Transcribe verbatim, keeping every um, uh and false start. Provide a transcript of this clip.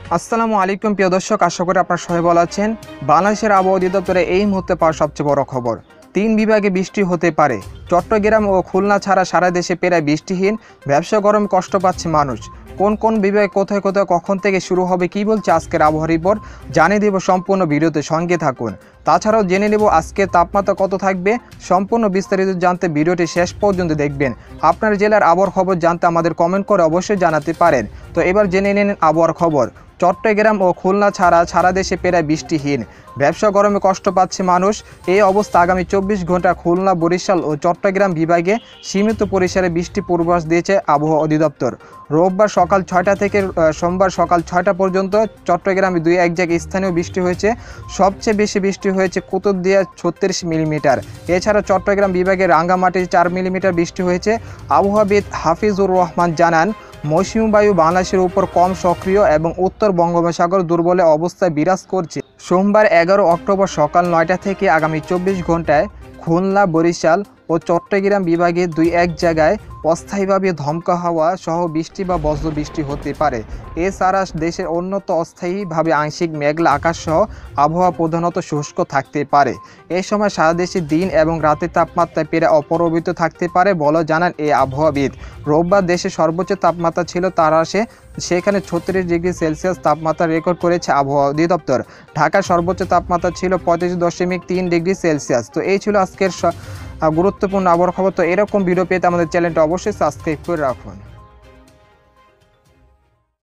আসসালামু আলাইকুম প্রিয় দর্শক, আশা করি আপনারা সবাই ভালো আছেন। বাংলাদেশের আবহাওয়া অধিদপ্তরে এই মুহূর্তে পাওয়া সবচেয়ে বড় খবর, তিন বিভাগে বৃষ্টি হতে পারে। চট্টগ্রাম ও খুলনা ছাড়া সারা দেশে প্রায় বৃষ্টিহীন, ব্যবসা গরমে কষ্ট পাচ্ছে মানুষ। কোন কোন বিভাগে কোথায় কোথায় কখন থেকে শুরু হবে, কি বলছে আজকের আবহাওয়া রিপোর্ট, জানিয়ে দেব সম্পূর্ণ ভিডিওতে, সঙ্গে থাকুন। তাছাড়াও জেনে নেব আজকের তাপমাত্রা কত থাকবে। সম্পূর্ণ বিস্তারিত জানতে ভিডিওটি শেষ পর্যন্ত দেখবেন। আপনার জেলার আবহাওয়ার খবর জানতে আমাদের কমেন্ট করে অবশ্যই জানাতে পারেন। তো এবার জেনে নিন আবহাওয়ার খবর। চট্টগ্রাম ও খুলনা ছাড়া সারা দেশে প্রায় বৃষ্টিহীন, ব্যবসা গরমে কষ্ট পাচ্ছে মানুষ। এই অবস্থা আগামী চব্বিশ ঘন্টা খুলনা, বরিশাল ও চট্টগ্রাম বিভাগে সীমিত পরিসরে বৃষ্টি পূর্বাভাস দিয়েছে আবহাওয়া অধিদপ্তর। রোববার সকাল ছয়টা থেকে সোমবার সকাল ছয়টা পর্যন্ত চট্টগ্রামে দুই এক জায়গায় স্থানীয় বৃষ্টি হয়েছে। সবচেয়ে বেশি বৃষ্টি হয়েছে কুতুবদিয়া ছত্রিশ মিলিমিটার। এছাড়া চট্টগ্রাম বিভাগের রাঙ্গামাটিতে চার মিলিমিটার বৃষ্টি হয়েছে। আবহাওয়াবিদ হাফিজুর রহমান জানান, মৌসুমী বায়ু বাংলাদেশের উপর কম সক্রিয় এবং উত্তর বঙ্গোপসাগর দুর্বল অবস্থায় বিরাজ করছে। সোমবার এগারো অক্টোবর সকাল নয়টা থেকে আগামী চব্বিশ ঘন্টায় খুলনা, বরিশাল ও চট্টগ্রাম বিভাগে দুই এক জায়গায় অস্থায়ীভাবে ধমকা হাওয়া সহ বৃষ্টি বা বজ্র বৃষ্টি হতে পারে। এছাড়া দেশের অন্যত্র অস্থায়ীভাবে আংশিক মেঘলা আকাশ সহ আবহাওয়া প্রধানত শুষ্ক থাকতে পারে। এই সময় সারা দেশে দিন এবং রাতের তাপমাত্রায় প্রায় অপরিবর্তিত থাকতে পারে বলে জানান এই আবহাওয়াবিদ। রোববার দেশে সর্বোচ্চ তাপমাত্রা ছিল তারাশে, সেখানে ছত্রিশ ডিগ্রি সেলসিয়াস তাপমাত্রা রেকর্ড করেছে আবহাওয়া অধিদপ্তর। ঢাকার সর্বোচ্চ তাপমাত্রা ছিল পঁয়ত্রিশ দশমিক তিন ডিগ্রি সেলসিয়াস। তো এই ছিল আজকের গুরুত্বপূর্ণ আবহাওয়ার খবর। তো এরকম ভিডিও পেতে আমাদের চ্যানেলটা অবশ্যই সাবস্ক্রাইব করে রাখুন।